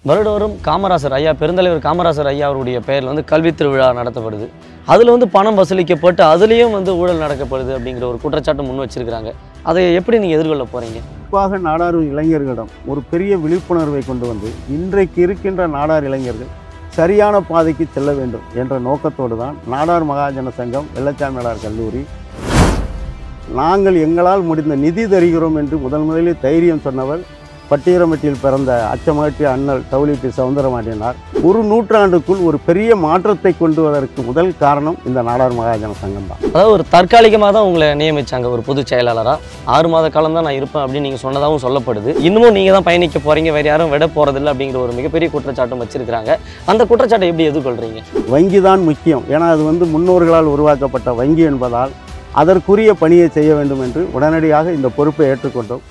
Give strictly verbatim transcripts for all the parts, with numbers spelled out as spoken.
வருடவரும் காமராஜர் ஐயா பெருந்தலைவர் காமராஜர் ஐயா அவருடைய பெயரில் வந்து கல்வி திருவிழா நடத்தப்படுது. அதில் வந்து பணம் வசூலிக்கப்பட்டு அதுலேயும் வந்து ஊழல் நடக்கப்படுது அப்படிங்கிற ஒரு குற்றச்சாட்டு முன் வச்சிருக்கிறாங்க. அதை எப்படி நீங்கள் எதிர்கொள்ள போகிறீங்க? குறிப்பாக நாடார் இளைஞர்களிடம் ஒரு பெரிய விழிப்புணர்வை கொண்டு வந்து இன்றைக்கு இருக்கின்ற நாடார் இளைஞர்கள் சரியான பாதைக்கு செல்ல வேண்டும் என்ற நோக்கத்தோடு தான் நாடார் மகாஜன சங்கம் வெள்ளச்சாமி நாடார் கல்லூரி நாங்கள் எங்களால் முடிந்த நிதி தருகிறோம் என்று முதல் முதலில் தைரியம் சொன்னவர் பட்டியரமட்டியில் பிறந்த அச்சமகற்றிய அண்ணல் தௌலி பி சவுந்தரமாடினார். ஒரு நூற்றாண்டுக்குள் ஒரு பெரிய மாற்றத்தை கொண்டு வருவதற்கு முதல் காரணம் இந்த நாடார் மகாஜன சங்கம் தான். அதாவது ஒரு தற்காலிகமாக தான் உங்களை நியமித்தாங்க ஒரு பொதுச் செயலாளராக. ஆறு மாத காலம் தான் நான் இருப்பேன் அப்படின்னு நீங்கள் சொன்னதாகவும் சொல்லப்படுது. இன்னமும் நீங்கள் தான் பயணிக்க போகிறீங்க, வேறு யாரும் விட போகிறதில்லை அப்படிங்கிற ஒரு மிகப்பெரிய குற்றச்சாட்டும் வச்சிருக்கிறாங்க. அந்த குற்றச்சாட்டை எப்படி எதிர்கொள்கிறீங்க? வங்கி தான் முக்கியம், ஏன்னா அது வந்து முன்னோர்களால் உருவாக்கப்பட்ட வங்கி என்பதால் அதற்குரிய பணியை செய்ய வேண்டும் என்று உடனடியாக இந்த பொறுப்பை ஏற்றுக்கொண்டோம்.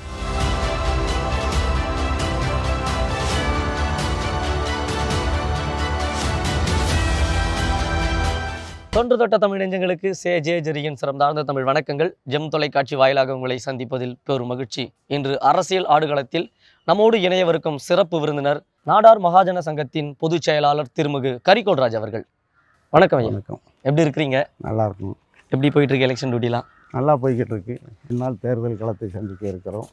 தொன்று தொட்ட தமிழ் நெஞ்சங்களுக்கு சே ஜே ஜெரியின் சிறந்தார்ந்த தமிழ் வணக்கங்கள். ஜெம் தொலைக்காட்சி வாயிலாக உங்களை சந்திப்பதில் பெரும் மகிழ்ச்சி. இன்று அரசியல் ஆடுகளத்தில் நம்மோடு இணையவிருக்கும் சிறப்பு விருந்தினர் நாடார் மகாஜன சங்கத்தின் பொதுச் செயலாளர் திருமிகு கரிகோல்ராஜ் அவர்கள். வணக்கம் ஐயா. வணக்கம். எப்படி இருக்கிறீங்க? நல்லா இருக்கும். எப்படி போயிட்டு இருக்கு எலெக்ஷன் டியூட்டிலாம்? நல்லா போய்கிட்டு இருக்கு. இந்நாள் தேர்தல் களத்தை சந்திக்க இருக்கிறோம்.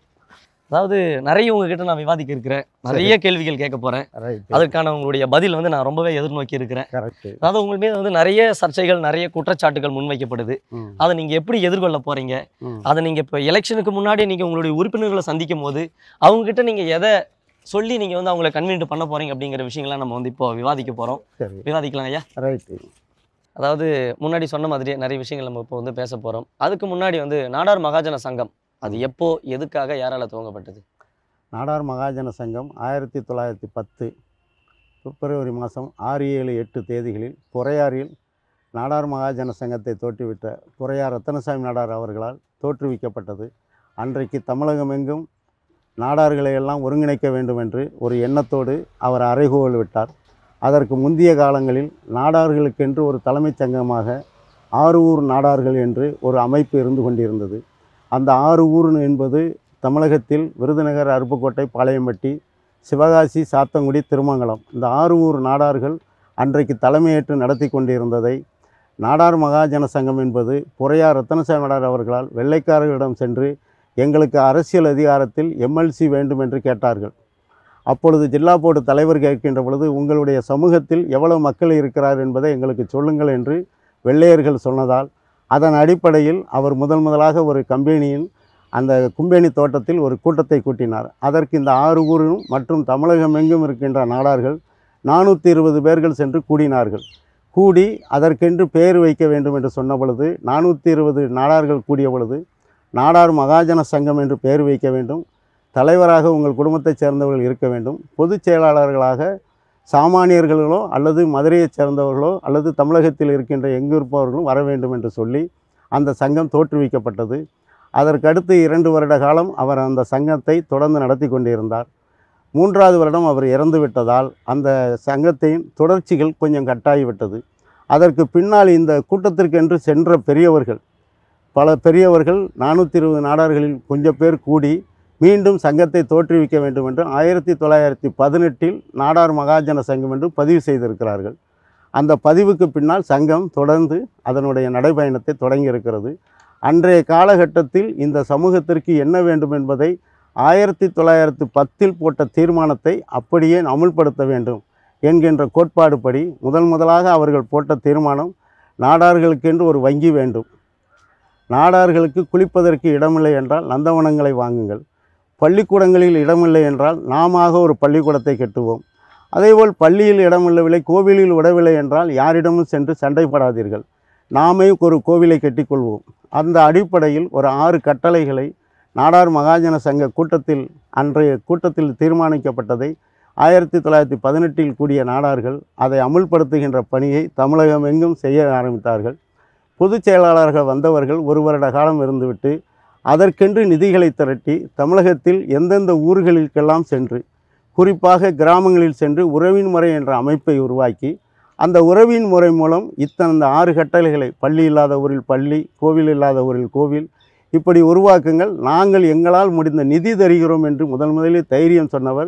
அதாவது நிறைய உங்ககிட்ட நான் விவாதிக்க இருக்கிறேன், நிறைய கேள்விகள் கேட்க போகிறேன். அதற்கான உங்களுடைய பதில் வந்து நான் ரொம்பவே எதிர்நோக்கி இருக்கிறேன். அதாவது உங்கள் மீது வந்து நிறைய சர்ச்சைகள், நிறைய குற்றச்சாட்டுகள் முன்வைக்கப்படுது. அதை நீங்கள் எப்படி எதிர்கொள்ள போகிறீங்க? அதை நீங்கள் இப்போ எலெக்ஷனுக்கு முன்னாடி நீங்கள் உங்களுடைய உறுப்பினர்களை சந்திக்கும் போது அவங்ககிட்ட நீங்கள் எதை சொல்லி நீங்கள் வந்து அவங்களை கன்வின்ட் பண்ண போகிறீங்க அப்படிங்கிற விஷயங்கள்லாம் நம்ம வந்து இப்போ விவாதிக்க போகிறோம். விவாதிக்கலாம் ஐயா. ரைட்டு. அதாவது முன்னாடி சொன்ன மாதிரியே நிறைய விஷயங்கள் நம்ம இப்போ வந்து பேச போகிறோம். அதுக்கு முன்னாடி வந்து நாடார் மகாஜன சங்கம் அது எப்போ, எதுக்காக, யாரால் துவங்கப்பட்டது? நாடார் மகாஜன சங்கம் ஆயிரத்தி தொள்ளாயிரத்தி பத்து பிப்ரவரி மாதம் ஆறு ஏழு எட்டு தேதிகளில் பொறையாறில் நாடார் மகாஜன சங்கத்தை தோற்றுவிட்ட பொறையார் ரத்தனசாமி நாடார் அவர்களால் தோற்றுவிக்கப்பட்டது. அன்றைக்கு தமிழகமெங்கும் நாடார்களை எல்லாம் ஒருங்கிணைக்க வேண்டும் என்று ஒரு எண்ணத்தோடு அவர் அறைகூவல் விட்டார். அதற்கு முந்தைய காலங்களில் நாடார்களுக்கென்று ஒரு தலைமைச் சங்கமாக ஆறு ஊர் நாடார்கள் என்று ஒரு அமைப்பு இருந்து கொண்டிருந்தது. அந்த ஆறு ஊர் என்பது தமிழகத்தில் விருதுநகர், அருப்புக்கோட்டை, பாளையம்பட்டி, சிவகாசி, சாத்தங்குடி, திருமங்கலம் இந்த ஆறு ஊர் நாடார்கள் அன்றைக்கு தலைமையேற்று நடத்தி கொண்டிருந்ததை நாடார் மகாஜன சங்கம் என்பது பொறையார் ரத்தனசாமி நாடார் அவர்களால் வெள்ளைக்காரர்களிடம் சென்று எங்களுக்கு அரசியல் அதிகாரத்தில் எம்எல்சி வேண்டும் என்று கேட்டார்கள். அப்பொழுது ஜில்லா போர்டு தலைவர் கேட்கின்ற பொழுது உங்களுடைய சமூகத்தில் எவ்வளவு மக்கள் இருக்கிறார் என்பதை எங்களுக்கு சொல்லுங்கள் என்று வெள்ளையர்கள் சொன்னதால் அதன் அடிப்படையில் அவர் முதல் முதலாக ஒரு கம்பெனியின் அந்த கும்பேணி தோட்டத்தில் ஒரு கூட்டத்தை கூட்டினார். அதற்கு இந்த ஆறு ஊரும் மற்றும் தமிழகம் எங்கும் இருக்கின்ற நாடார்கள் நானூற்றி இருபது பேர்கள் சென்று கூடினார்கள். கூடி அதற்கென்று பெயர் வைக்க வேண்டும் என்று சொன்ன பொழுது நானூற்றி இருபது நாடார்கள் கூடிய பொழுது நாடார் மகாஜன சங்கம் என்று பெயர் வைக்க வேண்டும், தலைவராக உங்கள் குடும்பத்தைச் சேர்ந்தவர்கள் இருக்க வேண்டும், பொதுச் செயலாளர்களாக சாமானியர்களோ அல்லது மதுரையைச் சேர்ந்தவர்களோ அல்லது தமிழகத்தில் இருக்கின்ற எங்கு இருப்பவர்களும் வர வேண்டும் என்று சொல்லி அந்த சங்கம் தோற்றுவிக்கப்பட்டது. அதற்கடுத்து இரண்டு வருட காலம் அவர் அந்த சங்கத்தை தொடர்ந்து நடத்தி கொண்டிருந்தார். மூன்றாவது வருடம் அவர் இறந்து விட்டதால் அந்த சங்கத்தின் தொடர்ச்சிகள் கொஞ்சம் கட்டாகிவிட்டது. அதற்கு பின்னால் இந்த கூட்டத்திற்கென்று சென்ற பெரியவர்கள் பல பெரியவர்கள் நானூற்றி இருபது நாடார்களில் கொஞ்சம் பேர் கூடி மீண்டும் சங்கத்தை தோற்றுவிக்க வேண்டும் என்று ஆயிரத்தி தொள்ளாயிரத்தி பதினெட்டில் நாடார் மகாஜன சங்கம் என்று பதிவு செய்திருக்கிறார்கள். அந்த பதிவுக்கு பின்னால் சங்கம் தொடர்ந்து அதனுடைய நடைபயணத்தை தொடங்கியிருக்கிறது. அன்றைய காலகட்டத்தில் இந்த சமூகத்திற்கு என்ன வேண்டும் என்பதை ஆயிரத்தி தொள்ளாயிரத்தி பத்தில் போட்ட தீர்மானத்தை அப்படியே அமுல்படுத்த வேண்டும் என்கின்ற கோட்பாடுபடி முதல் முதலாக அவர்கள் போட்ட தீர்மானம் நாடார்களுக்கென்று ஒரு வங்கி வேண்டும், நாடார்களுக்கு குளிப்பதற்கு இடமில்லை என்றால் நந்தவனங்களை வாங்குங்கள், பள்ளிக்கூடங்களில் இடமில்லை என்றால் நாம ஒரு பள்ளிக்கூடத்தை கட்டுவோம், அதேபோல் பள்ளியில் இடமில்லவில்லை, கோவிலில் விடவில்லை என்றால் யாரிடமும் சென்று சண்டைப்படாதீர்கள், நாமே ஒரு கோவிலை கட்டிக்கொள்வோம். அந்த அடிப்படையில் ஒரு ஆறு கட்டளைகளை நாடார் மகாஜன சங்க கூட்டத்தில் அன்றைய கூட்டத்தில் தீர்மானிக்கப்பட்டதை ஆயிரத்தி தொள்ளாயிரத்தி பதினெட்டில் கூடிய நாடார்கள் அதை அமுல்படுத்துகின்ற பணியை தமிழகம் எங்கும் செய்ய ஆரம்பித்தார்கள். பொதுச் செயலாளர்கள் வந்தவர்கள் ஒரு வருட காலம் இருந்துவிட்டு அதற்கென்று நிதிகளை திரட்டி தமிழகத்தில் எந்தெந்த ஊர்களுக்கெல்லாம் சென்று குறிப்பாக கிராமங்களில் சென்று உறவின் முறை என்ற அமைப்பை உருவாக்கி அந்த உறவின் முறை மூலம் இத்தனை ஆறு கட்டளைகளை பள்ளி இல்லாத ஊரில் பள்ளி, கோவில் இல்லாத ஊரில் கோவில், இப்படி உருவாக்குங்கள், நாங்கள் எங்களால் முடிந்த நிதி தருகிறோம் என்று முதல் முதலில் தைரியம் சொன்னவர்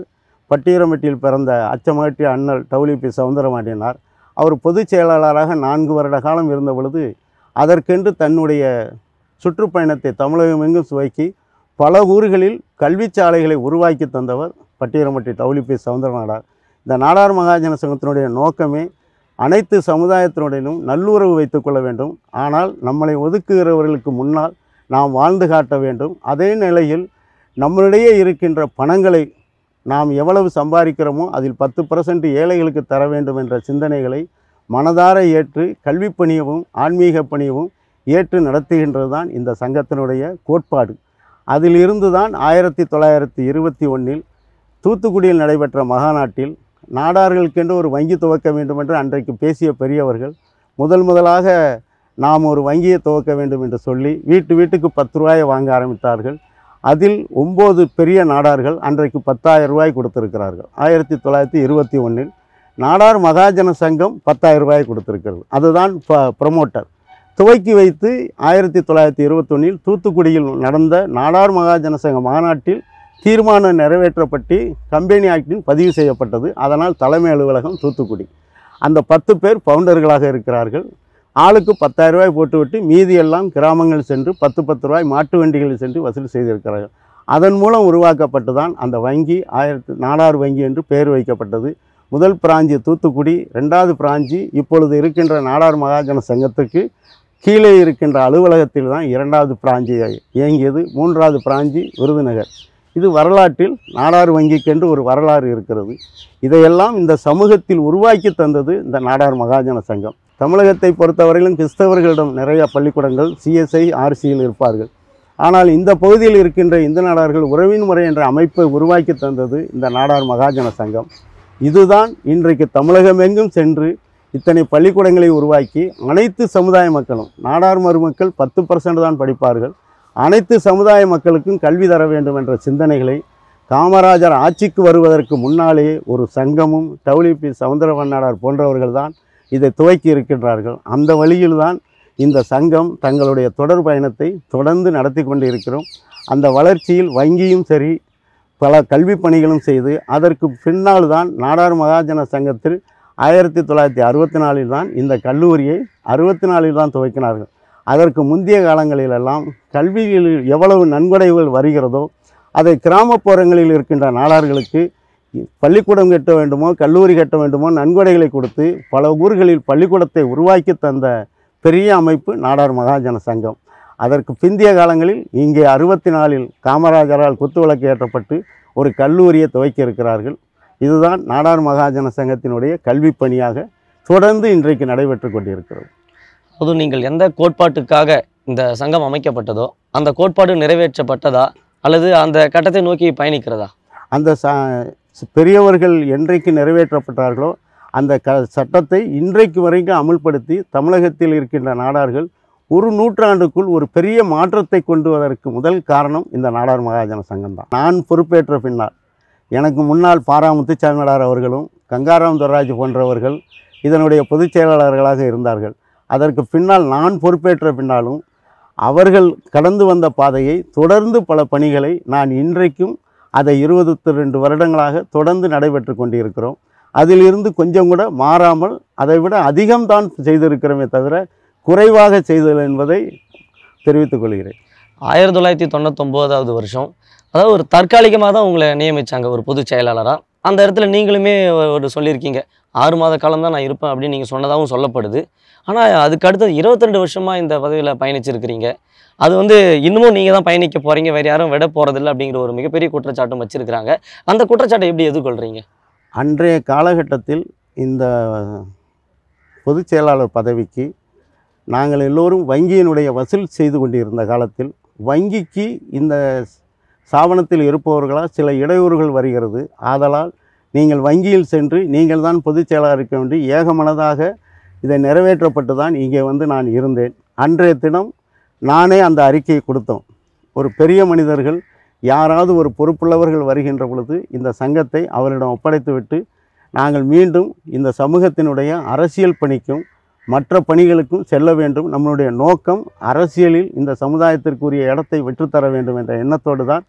பட்டியரம்பட்டியில் பிறந்த அச்சமகட்டிய அண்ணல் டபிள்யூபி சவுந்தரபாண்டியனார். அவர் பொதுச் செயலாளராக நான்கு வருட காலம் இருந்த பொழுது அதற்கென்று தன்னுடைய சுற்றுப்பயணத்தை தமிழகம் எங்கும் துவக்கி பல ஊர்களில் கல்வி சாலைகளை உருவாக்கி தந்தவர் பட்டியரம்பட்டி டபிள்யூபி சவுந்தரநாடார். இந்த நாடார் மகாஜன சங்கத்தினுடைய நோக்கமே அனைத்து சமுதாயத்தினுடனும் நல்லுறவு வைத்து கொள்ள வேண்டும். ஆனால் நம்மளை ஒதுக்குகிறவர்களுக்கு முன்னால் நாம் வாழ்ந்து காட்ட வேண்டும். அதே நிலையில் நம்மளிடையே இருக்கின்ற பணங்களை நாம் எவ்வளவு சம்பாதிக்கிறோமோ அதில் பத்து பர்சன்ட் ஏழைகளுக்கு தர வேண்டும் என்ற சிந்தனைகளை மனதார ஏற்று கல்வி பணியவும் ஆன்மீக பணியவும் ஏற்று நடத்துகின்றது தான் இந்த சங்கத்தினுடைய கோட்பாடு. அதிலிருந்து தான் ஆயிரத்தி தொள்ளாயிரத்தி இருபத்தி ஒன்றில் தூத்துக்குடியில் நடைபெற்ற மகாநாட்டில் நாடார்களுக்கென்று ஒரு வங்கி துவக்க வேண்டும் என்று அன்றைக்கு பேசிய பெரியவர்கள் முதல் முதலாக நாம் ஒரு வங்கியை துவக்க வேண்டும் என்று சொல்லி வீட்டு வீட்டுக்கு பத்து ரூபாயை வாங்க ஆரம்பித்தார்கள். அதில் ஒம்பது பெரிய நாடார்கள் அன்றைக்கு பத்தாயிரம் ரூபாய் கொடுத்திருக்கிறார்கள். ஆயிரத்தி தொள்ளாயிரத்தி இருபத்தி ஒன்றில் நாடார் மகாஜன சங்கம் பத்தாயிரம் ரூபாய் கொடுத்திருக்கிறது. அதுதான் ப ப்ரமோட்டர் துவக்கி வைத்து ஆயிரத்தி தொள்ளாயிரத்தி இருபத்தொன்னில் தூத்துக்குடியில் நடந்த நாடார் மகாஜன சங்க மாநாட்டில் தீர்மானம் நிறைவேற்றப்பட்டு கம்பெனி ஆக்டின் பதிவு செய்யப்பட்டது. அதனால் தலைமை அலுவலகம் தூத்துக்குடி. அந்த பத்து பேர் பவுண்டர்களாக இருக்கிறார்கள். ஆளுக்கு பத்தாயிரம் ரூபாய் போட்டுவிட்டு மீதியெல்லாம் கிராமங்கள் சென்று பத்து பத்து ரூபாய் மாட்டு வண்டிகளில் சென்று வசூல் செய்திருக்கிறார்கள். அதன் மூலம் உருவாக்கப்பட்டு தான் அந்த வங்கி ஆயிரத்தி நாடார் வங்கி என்று பெயர் வைக்கப்பட்டது. முதல் பிராஞ்சி தூத்துக்குடி, ரெண்டாவது பிராஞ்சி இப்பொழுது இருக்கின்ற நாடார் மகாஜன சங்கத்துக்கு கீழே இருக்கின்ற அலுவலகத்தில் தான் இரண்டாவது பிராஞ்சி இயங்கியது. மூன்றாவது பிராஞ்சி விருதுநகர். இது வரலாற்றில் நாடார் வங்கிக்கென்று ஒரு வரலாறு இருக்கிறது. இதையெல்லாம் இந்த சமூகத்தில் உருவாக்கி தந்தது இந்த நாடார் மகாஜன சங்கம். தமிழகத்தை பொறுத்தவரையிலும் கிறிஸ்தவர்களிடம் நிறைய பள்ளிக்கூடங்கள் சிஎஸ்ஐ ஆர்சியில் இருப்பார்கள். ஆனால் இந்த பகுதியில் இருக்கின்ற இந்து நாடார்கள் உறவின் முறை என்ற அமைப்பை உருவாக்கி தந்தது இந்த நாடார் மகாஜன சங்கம். இதுதான் இன்றைக்கு தமிழகம் எங்கும் சென்று இத்தனை பள்ளிக்கூடங்களை உருவாக்கி அனைத்து சமுதாய மக்களும், நாடார் மருமக்கள் பத்து பர்சன்ட் தான் படிப்பார்கள், அனைத்து சமுதாய மக்களுக்கும் கல்வி தர வேண்டும் என்ற சிந்தனைகளை காமராஜர் ஆட்சிக்கு வருவதற்கு முன்னாலேயே ஒரு சங்கமும் டபிள்யூபி சவுந்தரபாண்டியனார் போன்றவர்கள் தான் இதை துவக்கி இருக்கின்றார்கள். அந்த வழியில்தான் இந்த சங்கம் தங்களுடைய தொடர் பயணத்தை தொடர்ந்து நடத்தி கொண்டு இருக்கிறோம். அந்த வளர்ச்சியில் வங்கியும் சரி பல கல்வி பணிகளும் செய்து அதற்கு பின்னால் தான் நாடார் மகாஜன சங்கத்தில் ஆயிரத்தி தொள்ளாயிரத்தி அறுபத்தி நாலில் தான் இந்த கல்லூரியை அறுபத்தி நாலில் தான் துவக்கினார்கள். அதற்கு முந்தைய காலங்களிலெல்லாம் கல்வியில் எவ்வளவு நன்கொடைகள் வருகிறதோ அதை கிராமப்புறங்களில் இருக்கின்ற நாடார்களுக்கு பள்ளிக்கூடம் கட்ட வேண்டுமோ கல்லூரி கட்ட வேண்டுமோ நன்கொடைகளை கொடுத்து பல ஊர்களில் பள்ளிக்கூடத்தை உருவாக்கி தந்த பெரிய அமைப்பு நாடார் மகாஜன சங்கம். அதற்கு பிந்தைய காலங்களில் இங்கே அறுபத்தி நாலில் காமராஜரால் குத்துவிளக்கு ஏற்றப்பட்டு ஒரு கல்லூரியை துவக்கி இருக்கிறார்கள். இதுதான் நாடார் மகாஜன சங்கத்தினுடைய கல்வி பணியாக தொடர்ந்து இன்றைக்கு நடைபெற்று கொண்டிருக்கிறது. அதுவும் நீங்கள் எந்த கோட்பாட்டுக்காக இந்த சங்கம் அமைக்கப்பட்டதோ அந்த கோட்பாடு நிறைவேற்றப்பட்டதா அல்லது அந்த கட்டத்தை நோக்கி பயணிக்கிறதா? அந்த ச பெரியவர்கள் என்றைக்கு நிறைவேற்றப்பட்டார்களோ அந்த க சட்டத்தை இன்றைக்கு வரைக்கும் அமுல்படுத்தி தமிழகத்தில் இருக்கின்ற நாடார்கள் ஒரு நூற்றாண்டுக்குள் ஒரு பெரிய மாற்றத்தை கொண்டு வருவதற்கு முதல் காரணம் இந்த நாடார் மகாஜன சங்கம் தான். நான் பொறுப்பேற்ற பின்னால் எனக்கு முன்னால் பாரா முத்துச்சாமி நாடார் அவர்களும் கங்காராம் துரைராஜ் போன்றவர்கள் இதனுடைய பொதுச் செயலாளர்களாக இருந்தார்கள். அதற்கு பின்னால் நான் பொறுப்பேற்ற பின்னாலும் அவர்கள் கடந்து வந்த பாதையை தொடர்ந்து பல பணிகளை நான் இன்றைக்கும் அதை இருபத்தி ரெண்டு வருடங்களாக தொடர்ந்து நடைபெற்று கொண்டிருக்கிறோம். அதிலிருந்து கொஞ்சம் கூட மாறாமல் அதை விட அதிகம்தான் செய்திருக்கிறோமே தவிர குறைவாக செய்தல் என்பதை தெரிவித்துக் கொள்கிறேன். ஆயிரத்தி தொள்ளாயிரத்தி தொண்ணூத்தொம்போதாவது வருஷம் அதாவது ஒரு தற்காலிகமாக தான் உங்களை நியமித்தாங்க ஒரு பொதுச் செயலாளராக. அந்த இடத்துல நீங்களுமே ஒரு சொல்லியிருக்கீங்க ஆறு மாத காலம் தான் நான் இருப்பேன் அப்படின்னு நீங்கள் சொன்னதாகவும் சொல்லப்படுது. ஆனால் அதுக்கு அடுத்தது இருபத்தி ரெண்டு வருஷமாக இந்த பதவியில் பயணிச்சிருக்கிறீங்க. அது வந்து இன்னமும் நீங்கள் தான் பயணிக்க போகிறீங்க, வேறு யாரும் விட போகிறதில்ல அப்படிங்கிற ஒரு மிகப்பெரிய குற்றச்சாட்டும் வச்சுருக்கிறாங்க. அந்த குற்றச்சாட்டை எப்படி எதிர்கொள்கிறீங்க? அன்றைய காலகட்டத்தில் இந்த பொதுச் செயலாளர் பதவிக்கு நாங்கள் எல்லோரும் வங்கியினுடைய வசூல் செய்து கொண்டிருந்த காலத்தில் வங்கிக்கு இந்த ஸ்தாபனத்தில் இருப்பவர்களால் சில இடையூறுகள் வருகிறது. ஆதலால் நீங்கள் வங்கியில் சென்று நீங்கள் தான் பொதுச் செயலாளர் இருக்க வேண்டி ஏகமனதாக இதை நிறைவேற்றப்பட்டு தான் இங்கே வந்து நான் இருந்தேன். அன்றைய தினம் நானே அந்த அறிக்கையை கொடுத்தோம். ஒரு பெரிய மனிதர்கள் யாராவது ஒரு பொறுப்புள்ளவர்கள் வருகின்ற பொழுது இந்த சங்கத்தை அவரிடம் ஒப்படைத்துவிட்டு நாங்கள் மீண்டும் இந்த சமூகத்தினுடைய அரசியல் பணிக்கும் மற்ற பணிகளுக்கும் செல்ல வேண்டும். நம்மளுடைய நோக்கம் அரசியலில் இந்த சமுதாயத்திற்குரிய இடத்தை பெற்றுத்தர வேண்டும் என்ற எண்ணத்தோடு தான்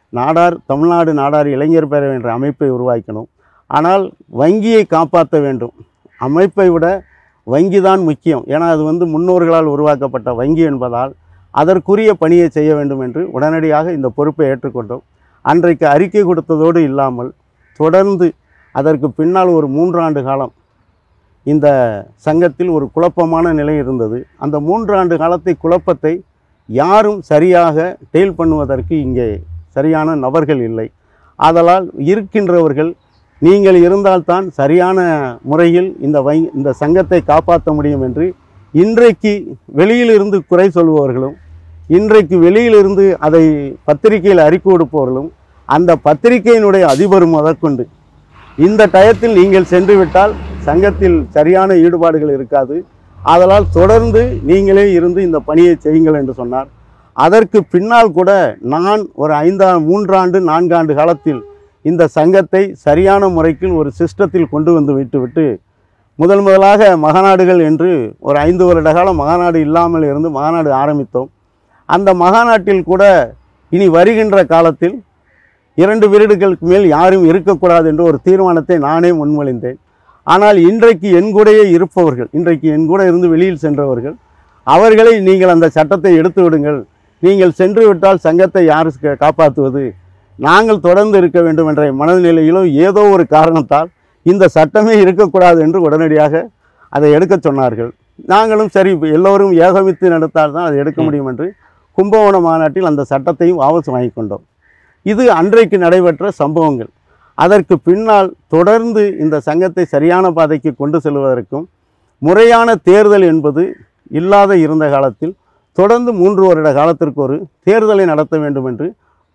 நாடார் தமிழ்நாடு நாடார் இளைஞர் பேரவை என்ற அமைப்பை உருவாக்கணும். ஆனால் வங்கியை காப்பாற்ற வேண்டும். அமைப்பை விட வங்கி தான் முக்கியம். ஏன்னா அது வந்து முன்னோர்களால் உருவாக்கப்பட்ட வங்கி என்பதால் அதற்குரிய பணியை செய்ய வேண்டும் என்று உடனடியாக இந்த பொறுப்பை ஏற்றுக்கொண்டோம். அன்றைக்கு அறிக்கை கொடுத்ததோடு இல்லாமல் தொடர்ந்து அதற்கு பின்னால் ஒரு மூன்றாண்டு காலம் இந்த சங்கத்தில் ஒரு குழப்பமான நிலை இருந்தது. அந்த மூன்றாண்டு காலத்தை குழப்பத்தை யாரும் சரியாக டெயில் பண்ணுவதற்கு இங்கே சரியான நபர்கள் இல்லை. ஆதலால் இருக்கின்றவர்கள் நீங்கள் இருந்தால்தான் சரியான முறையில் இந்த வை இந்த சங்கத்தை காப்பாற்ற முடியும் என்று இன்றைக்கு வெளியிலிருந்து குறை சொல்பவர்களும், இன்றைக்கு வெளியிலிருந்து அதை பத்திரிகையில் அறிக்கை கொடுப்பவர்களும், அந்த பத்திரிகையினுடைய அதிபர் முதற்கொண்டு இந்த டயத்தில் நீங்கள் சென்று விட்டால் சங்கத்தில் சரியான ஈடுபாடுகள் இருக்காது. ஆதலால் தொடர்ந்து நீங்களே இருந்து இந்த பணியை செய்யுங்கள் என்று சொன்னார். அதற்கு பின்னால் கூட நான் ஒரு ஐந்தா மூன்றாண்டு நான்காண்டு காலத்தில் இந்த சங்கத்தை சரியான முறைக்கு ஒரு சிஸ்டத்தில் கொண்டு வந்து விட்டுவிட்டு முதல் முதலாக மகாநாடுகள் என்று ஒரு ஐந்து வருட காலம் மகாநாடு இல்லாமல் இருந்து மகாநாடு ஆரம்பித்தோம். அந்த மகாநாட்டில் கூட இனி வருகின்ற காலத்தில் இரண்டு வீடுகளுக்கு மேல் யாரும் இருக்கக்கூடாது என்று ஒரு தீர்மானத்தை நானே முன்மொழிந்தேன். ஆனால் இன்றைக்கு என் கூடயே இருப்பவர்கள், இன்றைக்கு என் கூட இருந்து வெளியில் சென்றவர்கள், அவர்களை நீங்கள் அந்த சட்டத்தை எடுத்து விடுங்கள், நீங்கள் சென்று விட்டால் சங்கத்தை யார் காப்பாற்றுவது, நாங்கள் தொடர்ந்து இருக்க வேண்டும் என்ற மனநிலையிலோ ஏதோ ஒரு காரணத்தால் இந்த சட்டமே இருக்கக்கூடாது என்று உடனடியாக அதை எடுக்க சொன்னார்கள். நாங்களும் சரி எல்லோரும் ஏகமித்து நடத்தால் தான் அதை எடுக்க முடியும் என்று கும்பகோணம் மாநாட்டில் அந்த சட்டத்தையும் வாபஸ் வாங்கி கொண்டோம். இது அன்றைக்கு நடைபெற்ற சம்பவங்கள். அதற்கு பின்னால் தொடர்ந்து இந்த சங்கத்தை சரியான பாதைக்கு கொண்டு செல்வதற்கும் முறையான தேர்தல் என்பது இல்லாத இருந்த காலத்தில் தொடர்ந்து மூன்று வருட காலத்திற்கு ஒரு தேர்தலை நடத்த வேண்டும் என்று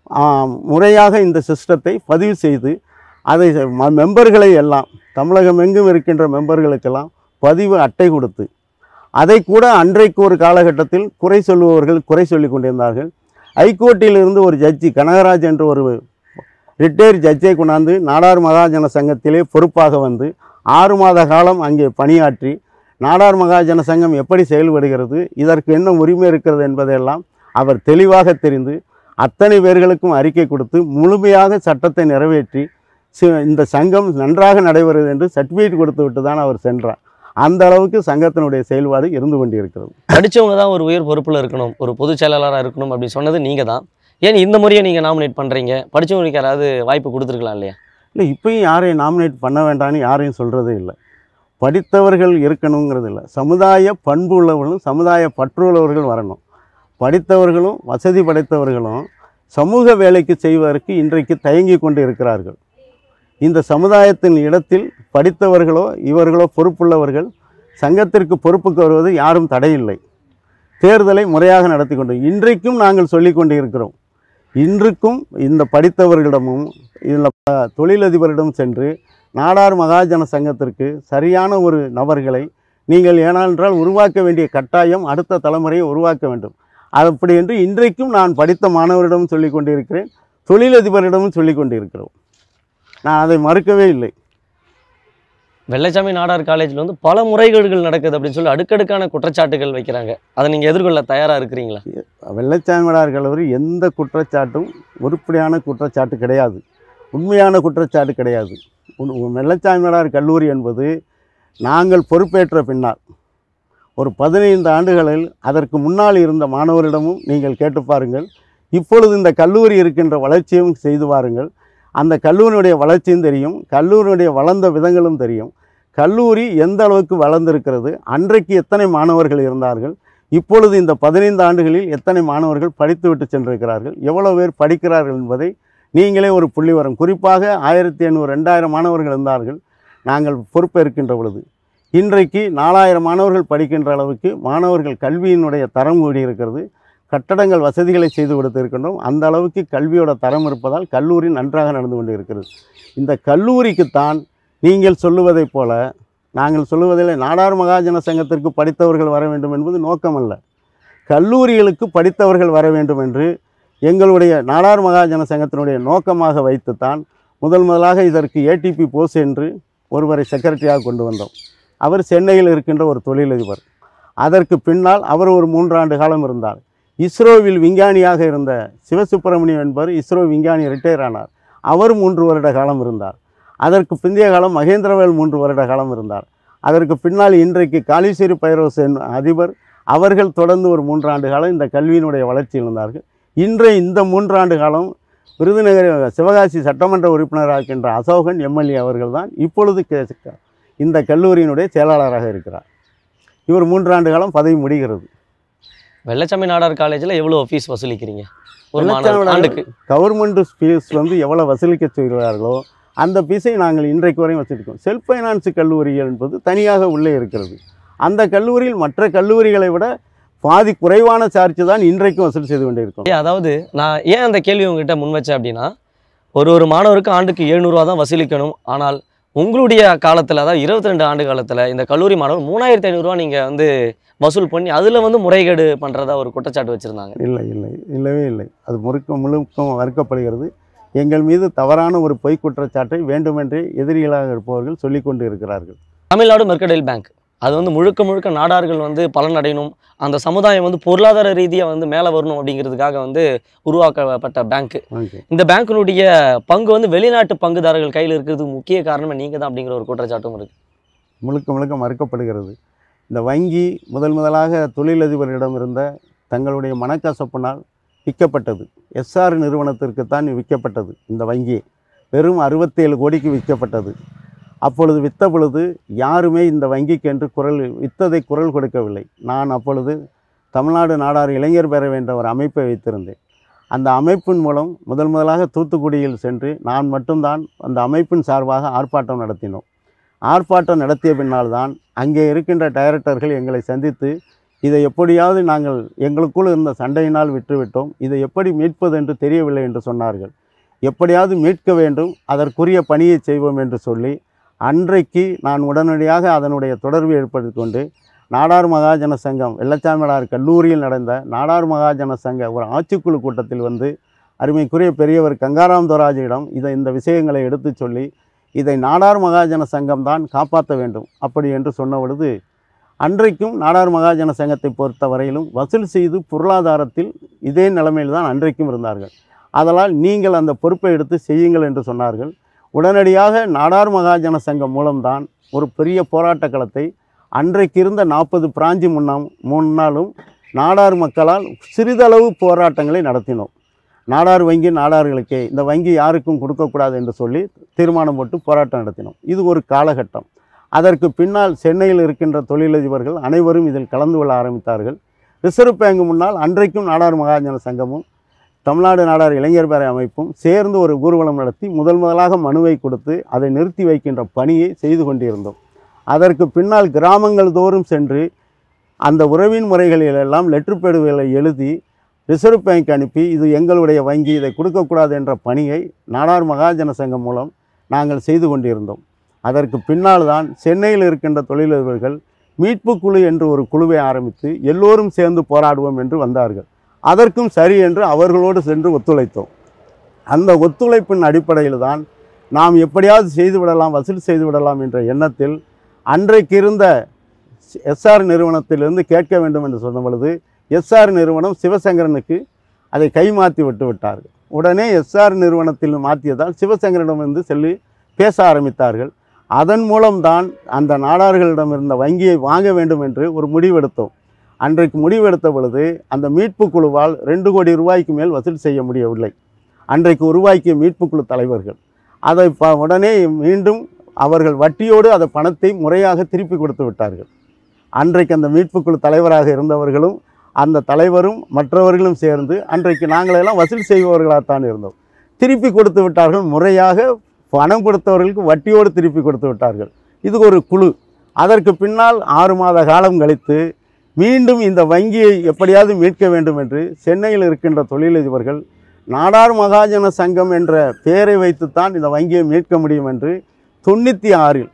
முறையாக இந்த சிஸ்டத்தை பதிவு செய்து அதை மெம்பர்களை எல்லாம் தமிழகம் எங்கும் இருக்கின்ற மெம்பர்களுக்கெல்லாம் பதிவு அட்டை கொடுத்து அதை கூட அன்றைக்கு ஒரு காலகட்டத்தில் குறை சொல்லுபவர்கள் குறை சொல்லி கொண்டிருந்தார்கள். ஹைகோர்ட்டிலிருந்து ஒரு ஜட்ஜி கனகராஜ் என்ற ஒரு ரிட்டையர் ஜட்ஜை கொண்டாந்து நாடார் மகாஜன சங்கத்திலே பொறுப்பாக வந்து ஆறு மாத காலம் அங்கே பணியாற்றி நாடார் மகாஜன சங்கம் எப்படி செயல்படுகிறது, இதற்கு என்ன உரிமை இருக்கிறது என்பதையெல்லாம் அவர் தெளிவாக தெரிந்து அத்தனை பேர்களுக்கும் அறிக்கை கொடுத்து முழுமையாக சட்டத்தை நிறைவேற்றி இந்த சங்கம் நன்றாக நடைபெறுகிறது என்று சர்டிஃபிகேட் கொடுத்து விட்டு தான் அவர் சென்றார். அந்த அளவுக்கு சங்கத்தினுடைய செயல்பாடு இருந்து கொண்டிருக்கிறது. படித்தவங்க தான் ஒரு உயர் பொறுப்பில் இருக்கணும், ஒரு பொதுச் செயலாளராக இருக்கணும் அப்படின்னு சொன்னது நீங்கள் தான். ஏன் இந்த முறையை நீங்கள் நாமினேட் பண்ணுறீங்க? படித்தவங்களுக்கு யாராவது வாய்ப்பு கொடுத்துருக்கலாம் இல்லையா? இல்லை, இப்போயும் யாரையும் நாமினேட் பண்ண வேண்டாம்னு யாரையும் சொல்கிறதே இல்லை. படித்தவர்கள் இருக்கணுங்கிறது இல்லை, சமுதாய பண்பு உள்ளவர்களும் சமுதாய பற்று உள்ளவர்கள் வரணும். படித்தவர்களும் வசதி படைத்தவர்களும் சமூக வேலைக்கு செய்வதற்கு இன்றைக்கு தயங்கி கொண்டு இருக்கிறார்கள். இந்த சமுதாயத்தின் இடத்தில் படித்தவர்களோ இவர்களோ பொறுப்புள்ளவர்கள் சங்கத்திற்கு பொறுப்புக்கு வருவது யாரும் தடையில்லை. தேர்தலை முறையாக நடத்தி கொண்டு இன்றைக்கும் நாங்கள் சொல்லி கொண்டு இருக்கிறோம். இன்றைக்கும் இந்த படித்தவர்களிடமும் இதில் தொழிலதிபரிடம் சென்று நாடார் மகாஜன சங்கத்திற்கு சரியான ஒரு நபர்களை நீங்கள் ஏனென்றால் உருவாக்க வேண்டிய கட்டாயம் அடுத்த தலைமுறையை உருவாக்க வேண்டும். அப்படி என்று இன்றைக்கும் நான் படித்த மாணவரிடமும் சொல்லி கொண்டிருக்கிறேன், தொழிலதிபரிடமும் சொல்லி கொண்டிருக்கிறோம். நான் அதை மறுக்கவே இல்லை. வெள்ளைச்சாமி நாடார் காலேஜில் வந்து பல முறைகேடுகள் நடக்குது அப்படின்னு சொல்லி அடுக்கடுக்கான குற்றச்சாட்டுகள் வைக்கிறாங்க. அதை நீங்கள் எதிர்கொள்ள தயாராக இருக்கிறீங்களா? வெள்ளைச்சாமி நாடார் கல்லூரி எந்த குற்றச்சாட்டும் உருப்படியான குற்றச்சாட்டு கிடையாது, உண்மையான குற்றச்சாட்டு கிடையாது. வெள்ளைச்சாமி நாடார் கல்லூரி என்பது நாங்கள் பொறுப்பேற்ற பின்னால் ஒரு பதினைந்து ஆண்டுகளில் அதற்கு முன்னால் இருந்த மாணவரிடமும் நீங்கள் கேட்டு பாருங்கள். இப்பொழுது இந்த கல்லூரி இருக்கின்ற வளர்ச்சியும் செய்து பாருங்கள். அந்த கல்லூரியுடைய வளர்ச்சியும் தெரியும், கல்லூரியுடைய வளர்ந்த விதங்களும் தெரியும். கல்லூரி எந்த அளவுக்கு வளர்ந்திருக்கிறது, அன்றைக்கு எத்தனை மாணவர்கள் இருந்தார்கள், இப்பொழுது இந்த பதினைந்து ஆண்டுகளில் எத்தனை மாணவர்கள் படித்துவிட்டு சென்றிருக்கிறார்கள், எவ்வளோ பேர் படிக்கிறார்கள் என்பதை நீங்களே ஒரு புள்ளி வரும். குறிப்பாக ஆயிரத்தி எண்ணூறு ரெண்டாயிரம் மாணவர்கள் இருந்தார்கள் நாங்கள் பொறுப்பேற்கின்ற பொழுது. இன்றைக்கு நாலாயிரம் மாணவர்கள் படிக்கின்ற அளவுக்கு மாணவர்கள் கல்வியினுடைய தரம் கூடியிருக்கிறது. கட்டடங்கள் வசதிகளை செய்து கொடுத்திருக்கின்றோம். அந்த அளவுக்கு கல்வியோட தரம் இருப்பதால் கல்லூரி நன்றாக நடந்து கொண்டு இருக்கிறது. இந்த கல்லூரிக்குத்தான் நீங்கள் சொல்லுவதைப் போல நாங்கள் சொல்லுவதில்லை நாடார் மகாஜன சங்கத்திற்கு படித்தவர்கள் வர வேண்டும் என்பது நோக்கமல்ல, கல்லூரிகளுக்கு படித்தவர்கள் வர வேண்டும் என்று எங்களுடைய நாடார் மகாஜன சங்கத்தினுடைய நோக்கமாக வைத்துத்தான் முதல் முதலாக இதற்கு ஏடிபி போஸ் என்று ஒருவரை செக்ரட்டரியாக கொண்டு வந்தோம். அவர் சென்னையில் இருக்கின்ற ஒரு தொழிலதிபர். அதற்கு பின்னால் அவர் ஒரு மூன்றாண்டு காலம் இருந்தார். இஸ்ரோவில் விஞ்ஞானியாக இருந்த சிவசுப்பிரமணியம் என்பவர் இஸ்ரோ விஞ்ஞானி ரிட்டையர் ஆனார். அவர் மூன்று வருட காலம் இருந்தார். அதற்கு பிந்தைய காலம் மகேந்திரவேல் மூன்று வருட காலம் இருந்தார். அதற்கு பின்னால் இன்றைக்கு காளீஸ்வரி பைரோசன் அதிபர் அவர்கள் தொடர்ந்து ஒரு மூன்றாண்டு காலம் இந்த கல்வியினுடைய வளர்ச்சியில் இருந்தார்கள். இன்றைய இந்த மூன்றாண்டு காலம் விருதுநகர் சிவகாசி சட்டமன்ற உறுப்பினராகின்ற அசோகன் எம்எல்ஏ அவர்கள் தான் இப்பொழுது இந்த கல்லூரியினுடைய செயலாளராக இருக்கிறார். இவர் மூன்றாண்டு காலம் பதவி முடிகிறது. வெள்ளச்சாமி நாடார் காலேஜில் எவ்வளோ ஃபீஸ் வசூலிக்கிறீங்க? ஒரு ஆண்டுக்கு கவர்மெண்ட் ஃபீஸ் வந்து எவ்வளோ வசூலிக்க சொல்கிறார்களோ அந்த ஃபீஸை நாங்கள் இன்றைக்கு வரையும் வசூலிக்கிறோம். செல்ஃப் ஃபைனான்ஸ் கல்லூரிகள் என்பது தனியாக உள்ளே இருக்கிறது. அந்த கல்லூரியில் மற்ற கல்லூரிகளை விட பாதி குறைவான சார்ஜ் தான் இன்றைக்கும் வசூல் செய்து கொண்டே இருக்கும். அதாவது நான் ஏன் அந்த கேள்வி உங்ககிட்ட முன் வச்சேன் அப்படின்னா, ஒரு ஒரு மாணவருக்கு ஆண்டுக்கு எழுநூறுவா தான் வசூலிக்கணும். ஆனால் உங்களுடைய காலத்தில், அதாவது இருபத்தி ரெண்டு ஆண்டு காலத்தில் இந்த கல்லூரி மாணவர் மூணாயிரத்தி ஐநூறுரூவா நீங்கள் வந்து வசூல் பண்ணி அதில் வந்து முறைகேடு பண்ணுறதா ஒரு குற்றச்சாட்டு வச்சுருந்தாங்க. இல்லை இல்லை இல்லவே இல்லை. அது முழுக்க முழுக்க மறுக்கப்படுகிறது. எங்கள் மீது தவறான ஒரு பொய் குற்றச்சாட்டை வேண்டுமென்றே எதிரிகளாக இருப்பவர்கள் சொல்லிக் கொண்டு இருக்கிறார்கள். தமிழ்நாடு மெர்கடைல் பேங்க் அது வந்து முழுக்க முழுக்க நாடார்கள் வந்து பலனடையணும், அந்த சமுதாயம் வந்து பொருளாதார ரீதியாக வந்து மேலே வரணும் அப்படிங்கிறதுக்காக வந்து உருவாக்கப்பட்ட பேங்க்கு. இந்த பேங்க்கினுடைய பங்கு வந்து வெளிநாட்டு பங்குதாரர்கள் கையில் இருக்கிறதுக்கு முக்கிய காரணம் நீங்கள் தான் அப்படிங்கிற ஒரு குற்றச்சாட்டும் இருக்குது. முழுக்க முழுக்க மறுக்கப்படுகிறது. இந்த வங்கி முதல் முதலாக தொழிலதிபரிடம் இருந்த தங்களுடைய மனக்கசப்பினால் விற்கப்பட்டது. எஸ்ஆர் நிறுவனத்திற்கு தான் விற்கப்பட்டது. இந்த வங்கி வெறும் அறுபத்தேழு கோடிக்கு விற்கப்பட்டது. அப்பொழுது விற்ற பொழுது யாருமே இந்த வங்கிக்கு என்று குரல் விற்றதை குரல் கொடுக்கவில்லை. நான் அப்பொழுது தமிழ்நாடு நாடார் இளைஞர் பேரவை என்ற ஒரு அமைப்பை வைத்திருந்தேன். அந்த அமைப்பின் மூலம் முதல் முதலாக தூத்துக்குடியில் சென்று நான் மட்டும்தான் அந்த அமைப்பின் சார்பாக ஆர்ப்பாட்டம் நடத்தினோம். ஆர்ப்பாட்டம் நடத்திய பின்னால் தான் அங்கே இருக்கின்ற டைரக்டர்கள் எங்களை சந்தித்து இதை எப்படியாவது நாங்கள் எங்களுக்குள் இருந்த சண்டையினால் விட்டுவிட்டோம், இதை எப்படி மீட்பது என்று தெரியவில்லை என்று சொன்னார்கள். எப்படியாவது மீட்க வேண்டும், அதற்குரிய பணியை செய்வோம் என்று சொல்லி அன்றைக்கு நான் உடனடியாக அதனுடைய தொடர்பு ஏற்படுத்தி கொண்டு நாடார் மகாஜன சங்கம் வெள்ளச்சாமி நாடார் கல்லூரியில் நடந்த நாடார் மகாஜன சங்க ஒரு ஆட்சிக்குழு கூட்டத்தில் வந்து அருமைக்குரிய பெரியவர் கங்காராம் துராஜியிடம் இதை இந்த விஷயங்களை எடுத்து சொல்லி இதை நாடார் மகாஜன சங்கம் தான் காப்பாற்ற வேண்டும் அப்படி என்று சொன்ன பொழுது அன்றைக்கும் நாடார் மகாஜன சங்கத்தை பொறுத்த வரையிலும் வசூல் செய்து பொருளாதாரத்தில் இதே நிலைமையில் தான் அன்றைக்கும் இருந்தார்கள். அதனால் நீங்கள் அந்த பொறுப்பை எடுத்து செய்யுங்கள் என்று சொன்னார்கள். உடனடியாக நாடார் மகாஜன சங்கம் மூலம்தான் ஒரு பெரிய போராட்ட களத்தை அன்றைக்கு இருந்த நாற்பது பிராஞ்சி முன்னாம் முன்னாலும் நாடார் மக்களால் சிறிதளவு போராட்டங்களை நடத்தினோம். நாடார் வங்கி நாடார்களுக்கே, இந்த வங்கி யாருக்கும் கொடுக்கக்கூடாது என்று சொல்லி தீர்மானம் போட்டு போராட்டம் நடத்தினோம். இது ஒரு காலகட்டம். அதற்கு பின்னால் சென்னையில் இருக்கின்ற தொழிலதிபர்கள் அனைவரும் இதில் கலந்து கொள்ள ஆரம்பித்தார்கள். ரிசர்வ் பேங்க் முன்னால் அன்றைக்கும் நாடார் மகாஜன சங்கமும் தமிழ்நாடு நாடார் இளைஞர் பேரவை அமைப்பும் சேர்ந்து ஒரு ஊர்வலம் நடத்தி முதல் முதலாக மனுவை கொடுத்து அதை நிறுத்தி வைக்கின்ற பணியை செய்து கொண்டிருந்தோம். அதற்கு பின்னால் கிராமங்கள் தோறும் சென்று அந்த உறவின் முறைகளிலெல்லாம் லெட்டர் பேடுகளை எழுதி ரிசர்வ் பேங்க் அனுப்பி இது எங்களுடைய வங்கி, இதை கொடுக்கக்கூடாது என்ற பணியை நாடார் மகாஜன சங்கம் மூலம் நாங்கள் செய்து கொண்டிருந்தோம். அதற்கு பின்னால் தான் சென்னையில் இருக்கின்ற தொழிலதிபர்கள் மீட்பு குழு என்று ஒரு குழுவை ஆரம்பித்து எல்லோரும் சேர்ந்து போராடுவோம் என்று வந்தார்கள். அதற்கும் சரி என்று அவர்களோடு சென்று ஒத்துழைத்தோம். அந்த ஒத்துழைப்பின் அடிப்படையில் தான் நாம் எப்படியாவது செய்துவிடலாம், வசூல் செய்துவிடலாம் என்ற எண்ணத்தில் அன்றைக்கு இருந்த எஸ்ஆர் நிறுவனத்திலிருந்து கேட்க வேண்டும் என்று சொன்ன பொழுது எஸ்ஆர் நிறுவனம் சிவசங்கரனுக்கு அதை கைமாற்றி விட்டு விட்டார்கள். உடனே எஸ்ஆர் நிறுவனத்தில் மாற்றியதால் சிவசங்கரனிடமிருந்து சொல்லி பேச ஆரம்பித்தார்கள். அதன் மூலம்தான் அந்த நாடார்களிடம் இருந்த வங்கியை வாங்க வேண்டும் என்று ஒரு முடிவெடுத்தோம். அன்றைக்கு முடிவெடுத்த பொழுது அந்த மீட்பு குழுவால் ரெண்டு கோடி ரூபாய்க்கு மேல் வசூல் செய்ய முடியவில்லை. அன்றைக்கு உருவாக்கிய மீட்பு குழு தலைவர்கள் அதை ப உடனே மீண்டும் அவர்கள் வட்டியோடு அந்த பணத்தை முறையாக திருப்பி கொடுத்து விட்டார்கள். அன்றைக்கு அந்த மீட்பு குழு தலைவராக இருந்தவர்களும் அந்த தலைவரும் மற்றவர்களும் சேர்ந்து அன்றைக்கு நாங்களெல்லாம் வசூல் செய்பவர்களாகத்தான் இருந்தோம். திருப்பி கொடுத்து விட்டார்கள். முறையாக பணம் கொடுத்தவர்களுக்கு வட்டியோடு திருப்பி கொடுத்து விட்டார்கள். இது ஒரு குழு. அதற்கு பின்னால் ஆறு மாத காலம் கழித்து மீண்டும் இந்த வங்கியை எப்படியாவது மீட்க வேண்டும் என்று சென்னையில் இருக்கின்ற தொழிலதிபர்கள் நாடார் மகாஜன சங்கம் என்ற பெயரை வைத்துத்தான் இந்த வங்கியை மீட்க முடியும் என்று தொண்ணூற்றி ஆறில்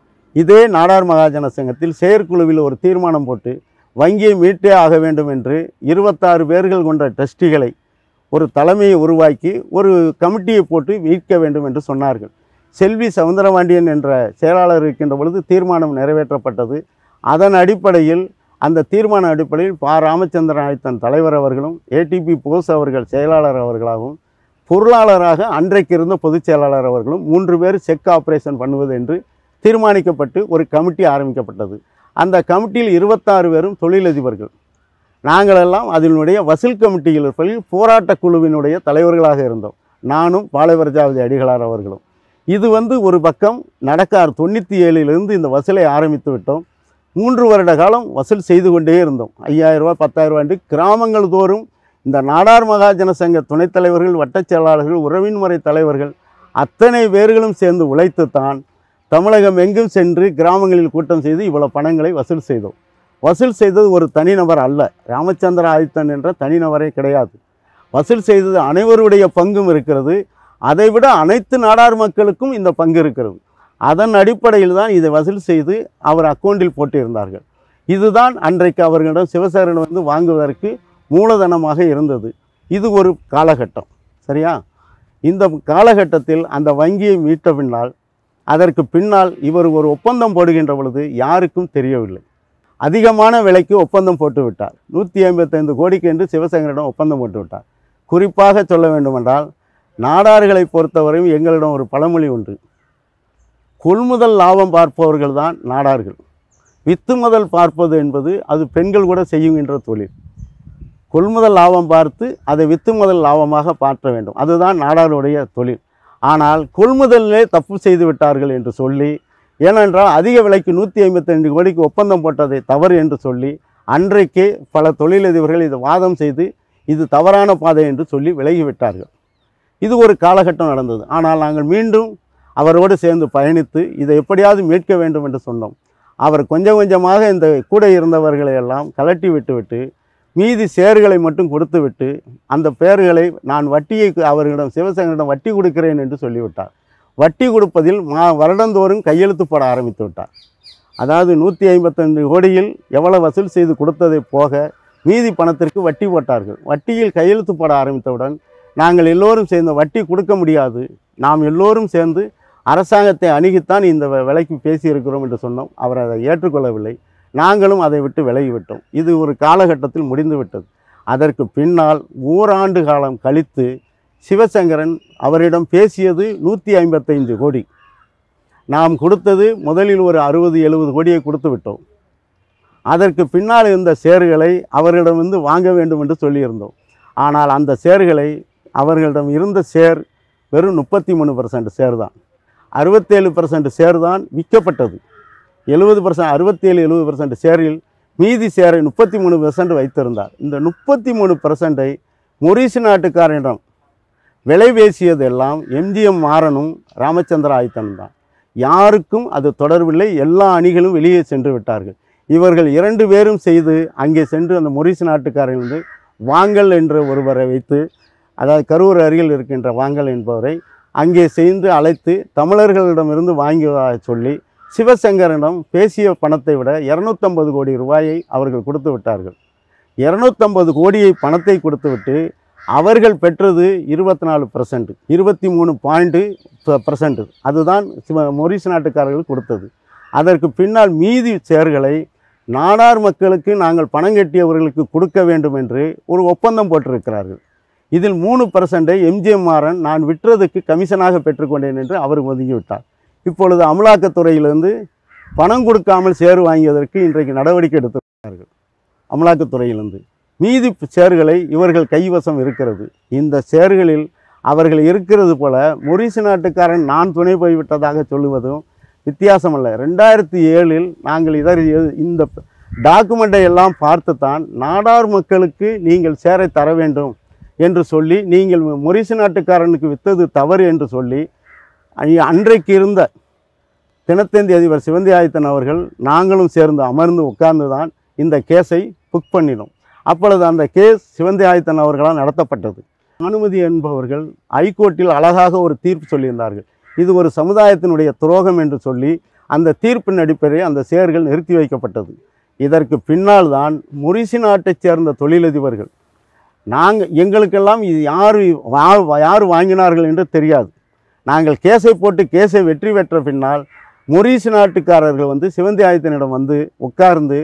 இதே நாடார் மகாஜன சங்கத்தில் செயற்குழுவில் ஒரு தீர்மானம் போட்டு வங்கியை மீட்டே ஆக வேண்டும் என்று இருபத்தாறு பேர்கள் கொண்ட ட்ரஸ்டிகளை ஒரு தலைமையை உருவாக்கி ஒரு கமிட்டியை போட்டு மீட்க வேண்டும் என்று சொன்னார்கள். செல்வி சவுந்தரபாண்டியன் என்ற செயலாளர் இருக்கின்ற பொழுது தீர்மானம் நிறைவேற்றப்பட்டது. அதன் அடிப்படையில் அந்த தீர்மான அடிப்படையில் பா ராமச்சந்திரன் ஆயத்தன் தலைவர் அவர்களும் ஏடிபி போஸ் அவர்கள் செயலாளர் அவர்களாகவும் பொருளாளராக அன்றைக்கு இருந்த பொதுச் செயலாளர் அவர்களும் மூன்று பேர் செக் ஆப்ரேஷன் பண்ணுவது என்று தீர்மானிக்கப்பட்டு ஒரு கமிட்டி ஆரம்பிக்கப்பட்டது. அந்த கமிட்டியில் இருபத்தாறு பேரும் தொழிலதிபர்கள். நாங்களெல்லாம் அதனுடைய வசூல் கமிட்டியில் போராட்ட குழுவினுடைய தலைவர்களாக இருந்தோம். நானும் பாளையவரஜாவதி அடிகளார் அவர்களும். இது வந்து ஒரு பக்கம் நடக்கார் தொண்ணூற்றி ஏழிலிருந்து இந்த வசூலை ஆரம்பித்து விட்டோம். மூன்று வருட காலம் வசூல் செய்து கொண்டே இருந்தோம். ஐயாயிரம் ரூபா பத்தாயிரம் ரூபாய் என்று கிராமங்கள் தோறும் இந்த நாடார் மகாஜன சங்க துணைத் தலைவர்கள், வட்டச் செயலாளர்கள், உறவின் முறை தலைவர்கள் அத்தனை பேர்களும் சேர்ந்து உழைத்துத்தான் தமிழகம் எங்கும் சென்று கிராமங்களில் கூட்டம் செய்து இவ்வளோ பணங்களை வசூல் செய்தோம். வசூல் செய்தது ஒரு தனிநபர் அல்ல, ராமச்சந்திர ஆதித்தன் என்ற தனிநபரே கிடையாது. வசூல் செய்தது அனைவருடைய பங்கும் இருக்கிறது. அதைவிட அனைத்து நாடார் மக்களுக்கும் இந்த பங்கு இருக்கிறது. அதன் அடிப்படையில் தான் இதை வசூல் செய்து அவர் அக்கௌண்டில் போட்டிருந்தார்கள். இதுதான் அன்றைக்கு அவர்களிடம் சிவசேகரன் வந்து வாங்குவதற்கு மூலதனமாக இருந்தது. இது ஒரு காலகட்டம், சரியா? இந்த காலகட்டத்தில் அந்த வங்கியை மீட்ட பின்னால் அதற்கு பின்னால் இவர் ஒரு ஒப்பந்தம் போடுகின்ற பொழுது யாருக்கும் தெரியவில்லை. அதிகமான விலைக்கு ஒப்பந்தம் போட்டு விட்டார். நூற்றி ஐம்பத்தைந்து கோடிக்கு என்று சிவசேகரனிடம் ஒப்பந்தம் போட்டு விட்டார். குறிப்பாக சொல்ல வேண்டுமென்றால் நாடார்களை பொறுத்தவரையும் எங்களிடம் ஒரு பழமொழி உண்டு. கொள்முதல் லாபம் பார்ப்பவர்கள் தான் நாடார்கள். வித்து முதல் பார்ப்பது என்பது அது பெண்கள் கூட செய்யுகின்ற தொழில். கொள்முதல் லாபம் பார்த்து அதை வித்து முதல் லாபமாக பார்க்க வேண்டும், அதுதான் நாடாருடைய தொழில். ஆனால் கொள்முதலிலே தப்பு செய்து விட்டார்கள் என்று சொல்லி, ஏனென்றால் அதிக விலைக்கு நூற்றி ஐம்பத்தி ரெண்டு கோடிக்கு ஒப்பந்தம் போட்டதை தவறு என்று சொல்லி அன்றைக்கே பல தொழிலதிபர்கள் இதை வாதம் செய்து இது தவறான பாதை என்று சொல்லி விலகிவிட்டார்கள். இது ஒரு காலகட்டம் நடந்தது. ஆனால் நாங்கள் மீண்டும் அவரோடு சேர்ந்து பயணித்து இதை எப்படியாவது மீட்க வேண்டும் என்று சொன்னோம். அவர் கொஞ்சம் கொஞ்சமாக இந்த கூட இருந்தவர்களை எல்லாம் கலட்டி விட்டுவிட்டு மீதி ஷேர்களை மட்டும் கொடுத்து விட்டு அந்த பேர்களை நான் வட்டியை அவர்களிடம் சிவசேகரனிடம் வட்டி கொடுக்கிறேன் என்று சொல்லிவிட்டார். வட்டி கொடுப்பதில் மா வருடந்தோறும் கையெழுத்து போட ஆரம்பித்து விட்டார். அதாவது நூற்றி ஐம்பத்தஞ்சு கோடியில் எவ்வளோ வசூல் செய்து கொடுத்ததை போக மீதி பணத்திற்கு வட்டி போட்டார்கள். வட்டியில் கையெழுத்து போட ஆரம்பித்தவுடன் நாங்கள் எல்லோரும் சேர்ந்து வட்டி கொடுக்க முடியாது, நாம் எல்லோரும் சேர்ந்து அரசாங்கத்தை அணுகித்தான் இந்த விலைக்கு பேசியிருக்கிறோம் என்று சொன்னோம். அவர் அதை ஏற்றுக்கொள்ளவில்லை. நாங்களும் அதை விட்டு விலகிவிட்டோம். இது ஒரு காலகட்டத்தில் முடிந்துவிட்டது. அதற்கு பின்னால் ஓராண்டு காலம் கழித்து சிவசங்கரன் அவரிடம் பேசியது நூற்றி ஐம்பத்தைந்து கோடி. நாம் கொடுத்தது முதலில் ஒரு அறுபது எழுபது கோடியை கொடுத்து விட்டோம். அதற்கு பின்னால் இருந்த ஷேர்களை அவர்களிடம் வந்து வாங்க வேண்டும் என்று சொல்லியிருந்தோம். ஆனால் அந்த ஷேர்களை அவர்களிடம் இருந்த ஷேர் வெறும் முப்பத்தி மூணு பர்சன்ட் ஷேர் தான். அறுபத்தேழு பர்சன்ட் ஷேர் தான் விற்கப்பட்டது. எழுபது பர்சன்ட் அறுபத்தேழு எழுபது பர்சன்ட் ஷேரில் மீதி ஷேரை முப்பத்தி மூணு பர்சன்ட் வைத்திருந்தார். இந்த முப்பத்தி மூணு பர்சன்டை மொரீசு நாட்டுக்காரனிடம் விலை பேசியதெல்லாம் எம்ஜிஎம் மாறனும் ராமச்சந்திர ஆதித்தனும் தான். யாருக்கும் அது தொடர்பில்லை. எல்லா அணிகளும் வெளியே சென்று விட்டார்கள். இவர்கள் இரண்டு பேரும் செய்து அங்கே சென்று அந்த மொரீசு நாட்டுக்காரன் வந்து வாங்கல் என்ற ஒருவரை வைத்து, அதாவது கரூர் அருகில் இருக்கின்ற வாங்கல் என்பவரை அங்கே செய்து அழைத்து தமிழர்களிடமிருந்து வாங்கி சொல்லி சிவசங்கரனிடம் பேசிய பணத்தை விட இரநூத்தம்பது கோடி ரூபாயை அவர்கள் கொடுத்து விட்டார்கள். இரநூத்தம்பது கோடியை பணத்தை கொடுத்துவிட்டு அவர்கள் பெற்றது இருபத்தி நாலு பர்சன்ட் இருபத்தி மூணு பாயிண்ட்டு பர்சன்ட் அதுதான் சிவ மொரீசு நாட்டுக்காரர்கள் கொடுத்தது. அதற்கு பின்னால் மீதி ஷேர்களை நாடார் மக்களுக்கு நாங்கள் பணம் கட்டியவர்களுக்கு கொடுக்க வேண்டும் என்று ஒரு ஒப்பந்தம் போட்டிருக்கிறார்கள். இதில் மூணு பர்சன்டை எம்ஜிஎம் மாறன் நான் விற்றதுக்கு கமிஷனாக பெற்றுக்கொண்டேன் என்று அவர் ஒதுங்கிவிட்டார். இப்பொழுது அமலாக்கத்துறையிலிருந்து பணம் கொடுக்காமல் ஷேர் வாங்கியதற்கு இன்றைக்கு நடவடிக்கை எடுத்திருக்கிறார்கள். அமலாக்கத்துறையிலிருந்து மீதி ஷேர்களை இவர்கள் கைவசம் இருக்கிறது. இந்த ஷேர்களில் அவர்கள் இருக்கிறது போல மொரீசு நாட்டுக்காரன் நான் துணை போய்விட்டதாக சொல்லுவதும் வித்தியாசமல்ல. ரெண்டாயிரத்தி ஏழில் நாங்கள் இதர் இந்த டாக்குமெண்ட்டை எல்லாம் பார்த்து தான் நாடார் மக்களுக்கு நீங்கள் ஷேரை தர வேண்டும் என்று சொல்லி, நீங்கள் மொரீசு நாட்டுக்காரனுக்கு விற்றது தவறு என்று சொல்லி அன்றைக்கு இருந்த தினத்தந்தி அதிபர் சிவந்தி ஆதித்தன் அவர்கள் நாங்களும் சேர்ந்து அமர்ந்து உட்கார்ந்து தான் இந்த கேஸை புக் பண்ணினோம். அப்பொழுது அந்த கேஸ் சிவந்தி ஆதித்தன் அவர்களால் நடத்தப்பட்டது. அனுமதி என்பவர்கள் ஹைகோர்ட்டில் அழகாக ஒரு தீர்ப்பு சொல்லியிருந்தார்கள். இது ஒரு சமுதாயத்தினுடைய துரோகம் என்று சொல்லி அந்த தீர்ப்பின் அடிப்படையில் அந்த ஷேர்கள் நிறுத்தி வைக்கப்பட்டது. இதற்கு பின்னால் தான் மொரீசு நாட்டைச் சேர்ந்த தொழிலதிபர்கள் நாங்கள் எங்களுக்கெல்லாம் இது யார் யார் வாங்கினார்கள் என்று தெரியாது. நாங்கள் கேஸை போட்டு கேஸை வெற்றி பெற்ற பின்னால் மொரீசு நாட்டுக்காரர்கள் வந்து சிவந்தி ஆதித்தனிடம் வந்து உட்கார்ந்து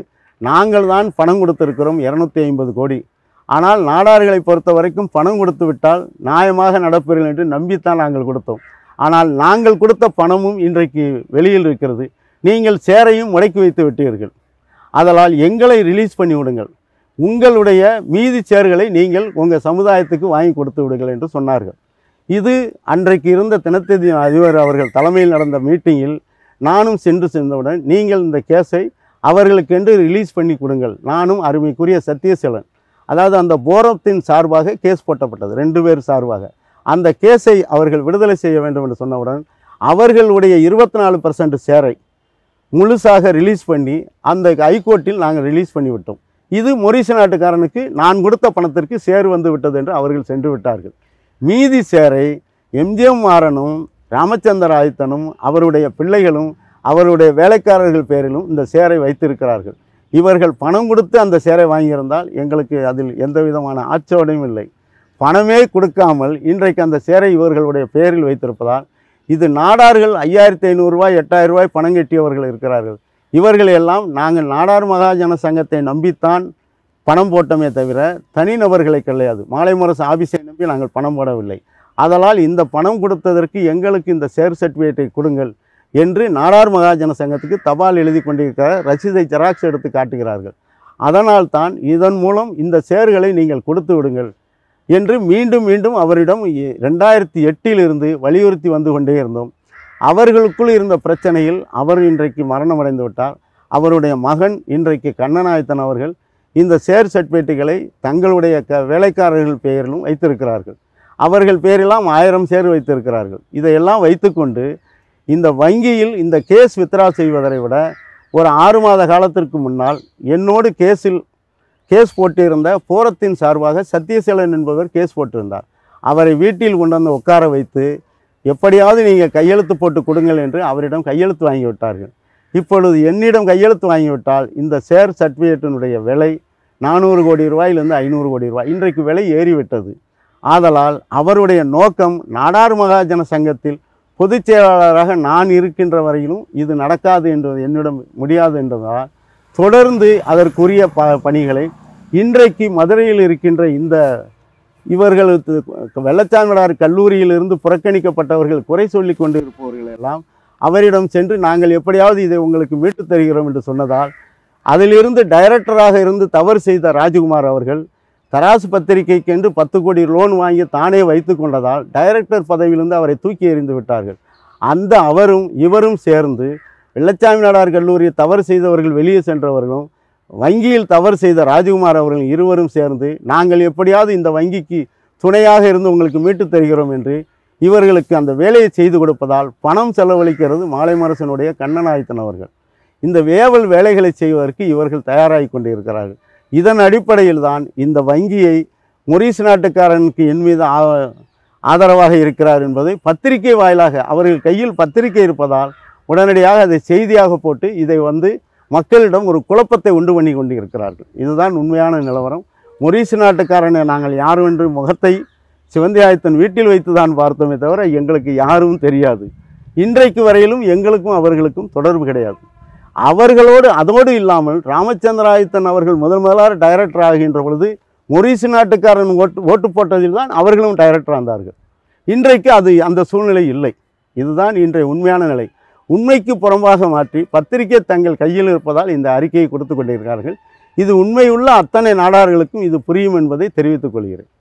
நாங்கள் தான் பணம் கொடுத்திருக்கிறோம் இருநூத்தி ஐம்பது கோடி. ஆனால் நாடார்களை பொறுத்த வரைக்கும் பணம் கொடுத்து விட்டால் நியாயமாக நடப்பீர்கள் என்று நம்பித்தான் நாங்கள் கொடுத்தோம். ஆனால் நாங்கள் கொடுத்த பணமும் இன்றைக்கு வெளியில் இருக்கிறது. நீங்கள் சேரையும் முடக்கி வைத்து விட்டீர்கள். அதனால் எங்களை ரிலீஸ் பண்ணி விடுங்கள், உங்களுடைய மீதி சேர்களை நீங்கள் உங்கள் சமுதாயத்துக்கு வாங்கி கொடுத்து விடுங்கள் என்று சொன்னார்கள். இது அன்றைக்கு இருந்த தினத்ததி அதிபர் அவர்கள் தலைமையில் நடந்த மீட்டிங்கில் நானும் சென்று சென்றவுடன் நீங்கள் இந்த கேஸை அவர்களுக்கென்று ரிலீஸ் பண்ணி கொடுங்கள். நானும் அருமைக்குரிய சத்தியசீலன், அதாவது அந்த போரத்தின் சார்பாக கேஸ் போட்டப்பட்டது, ரெண்டு பேர் சார்பாக அந்த கேஸை அவர்கள் விடுதலை செய்ய வேண்டும் என்று சொன்னவுடன் அவர்களுடைய இருபத்தி நாலு பர்சன்ட் சேரை முழுசாக ரிலீஸ் பண்ணி அந்த ஹைகோர்ட்டில் நாங்கள் ரிலீஸ் பண்ணிவிட்டோம். இது மொரீஷ நாட்டுக்காரனுக்கு நான் கொடுத்த பணத்திற்கு சேர் வந்து விட்டது என்று அவர்கள் சென்று விட்டார்கள். மீதி சேரை எம்ஜிஎம் மாறனும் ராமச்சந்திர ஆதித்தனும் அவருடைய பிள்ளைகளும் அவருடைய வேலைக்காரர்கள் பேரிலும் இந்த சேரை வைத்திருக்கிறார்கள். இவர்கள் பணம் கொடுத்து அந்த சேரை வாங்கியிருந்தால் எங்களுக்கு அதில் எந்த விதமான ஆட்சேபனையும் இல்லை. பணமே கொடுக்காமல் இன்றைக்கு அந்த சேரை இவர்களுடைய பேரில் வைத்திருப்பதால் இது நாடார்கள் ஐயாயிரத்தி ஐநூறுரூவாய் எட்டாயிரம் ரூபாய் பணம் கட்டியவர்கள் இருக்கிறார்கள். இவர்கள் எல்லாம் நாங்கள் நாடார் மகாஜன சங்கத்தை நம்பித்தான் பணம் போட்டோமே தவிர தனிநபர்களை கிடையாது. மாலை முரசு ஆபீஸை நம்பி நாங்கள் பணம் போடவில்லை. அதனால் இந்த பணம் கொடுத்ததற்கு எங்களுக்கு இந்த ஷேர் சர்டிஃபிகேட்டை கொடுங்கள் என்று நாடார் மகாஜன சங்கத்துக்கு தபால் எழுதி கொண்டிருக்கிற ரசீதை ஜெராக்ஸ் எடுத்து காட்டுகிறார்கள். அதனால் தான் இதன் மூலம் இந்த ஷேர்களை நீங்கள் கொடுத்து விடுங்கள் என்று மீண்டும் மீண்டும் அவரிடம் ரெண்டாயிரத்தி எட்டிலிருந்து வலியுறுத்தி வந்து கொண்டே இருந்தோம். அவர்களுக்குள் இருந்த பிரச்சனையில் அவர் இன்றைக்கு மரணமடைந்து விட்டார். அவருடைய மகன் இன்றைக்கு கண்ணநாயத்தன் அவர்கள் இந்த ஷேர் சர்டிஃபிகேட்டுகளை தங்களுடைய க வேலைக்காரர்கள் பெயரிலும் வைத்திருக்கிறார்கள். அவர்கள் பேரெல்லாம் ஆயிரம் ஷேர் வைத்திருக்கிறார்கள். இதையெல்லாம் வைத்துக்கொண்டு இந்த வங்கியில் இந்த கேஸ் வித்ரா செய்வதை விட ஒரு ஆறு மாத காலத்திற்கு முன்னால் என்னோடு கேஸில் கேஸ் போட்டிருந்த போரத்தின் சார்பாக சத்தியசீலன் என்பவர் கேஸ் போட்டிருந்தார். அவரை வீட்டில் கொண்டு வந்து உட்கார வைத்து எப்படியாவது நீங்கள் கையெழுத்து போட்டு கொடுங்கள் என்று அவரிடம் கையெழுத்து வாங்கிவிட்டார்கள். இப்பொழுது என்னிடம் கையெழுத்து வாங்கிவிட்டால் இந்த ஷேர் சர்டிஃபிகேட்டினுடைய விலை நானூறு கோடி ரூபாயிலிருந்து ஐநூறு கோடி ரூபாய் இன்றைக்கு விலை ஏறிவிட்டது. ஆதலால் அவருடைய நோக்கம் நாடார் மகாஜன சங்கத்தில் பொதுச் செயலாளராக நான் இருக்கின்ற வரையிலும் இது நடக்காது என்றது என்னிடம் முடியாது என்றதால் தொடர்ந்து அதற்குரிய ப பணிகளை இன்றைக்கு மதுரையில் இருக்கின்ற இந்த இவர்களுக்கு வெள்ளச்சாமியார் கல்லூரியிலிருந்து புறக்கணிக்கப்பட்டவர்கள் குறை சொல்லி கொண்டு இருப்பவர்கள் எல்லாம் அவரிடம் சென்று நாங்கள் எப்படியாவது இதை உங்களுக்கு மீட்டு தருகிறோம் என்று சொன்னதால் அதிலிருந்து டைரக்டராக இருந்து தவறு செய்த ராஜகுமார் அவர்கள் தராசு பத்திரிகைக்கென்று பத்து கோடி லோன் வாங்கி தானே வைத்து கொண்டதால் டைரக்டர் பதவியிலிருந்து அவரை தூக்கி எறிந்து விட்டார்கள். அந்த அவரும் இவரும் சேர்ந்து வெள்ளச்சாமியார் கல்லூரியை தவறு செய்தவர்கள் வெளியே சென்றவர்களும் வங்கியில் தவறு செய்த ராஜகுமார் அவர்கள் இருவரும் சேர்ந்து நாங்கள் எப்படியாவது இந்த வங்கிக்கு துணையாக இருந்து உங்களுக்கு மீட்டு தருகிறோம் என்று இவர்களுக்கு அந்த வேலையை செய்து கொடுப்பதால் பணம் செலவழிக்கிறது மாலை முரசனுடைய கண்ணநாயத்தன் அவர்கள். இந்த வேவல் வேலைகளை செய்வதற்கு இவர்கள் தயாராகி கொண்டிருக்கிறார்கள். இதன் அடிப்படையில் தான் இந்த வங்கியை மொரீஷ நாட்டுக்காரனுக்கு என் மீது ஆதரவாக இருக்கிறார் என்பதை பத்திரிகை வாயிலாக அவர்கள் கையில் பத்திரிகை இருப்பதால் உடனடியாக அதை செய்தியாக போட்டு இதை வந்து மக்களிடம் ஒரு குழப்பத்தை உண்டு பண்ணி கொண்டு இருக்கிறார்கள். இதுதான் உண்மையான நிலவரம். மொரீஷ நாட்டுக்காரனை நாங்கள் யாரும் என்று முகத்தை சிவந்தியாயத்தன் வீட்டில் வைத்து தான் பார்த்தோமே தவிர எங்களுக்கு யாரும் தெரியாது. இன்றைக்கு வரையிலும் எங்களுக்கும் அவர்களுக்கும் தொடர்பு கிடையாது. அவர்களோடு அதோடு இல்லாமல் ராமச்சந்திராயத்தன் அவர்கள் முதல் முதலாக டைரக்டர் ஆகின்ற பொழுது மொரீஷ நாட்டுக்காரன் ஓட்டு ஓட்டு போட்டதில் தான் அவர்களும் டைரக்டர் ஆனார்கள். இன்றைக்கு அது அந்த சூழ்நிலை இல்லை. இதுதான் இன்றைய உண்மையான நிலை. உண்மைக்கு புறம்பாக மாற்றி பத்திரிகை தங்கள் கையில் இருப்பதால் இந்த அறிக்கையை கொடுத்து கொண்டிருக்கிறார்கள். இது உண்மையுள்ள அத்தனை நாடார்களுக்கும் இது புரியும் என்பதை தெரிவித்துக் கொள்கிறேன்.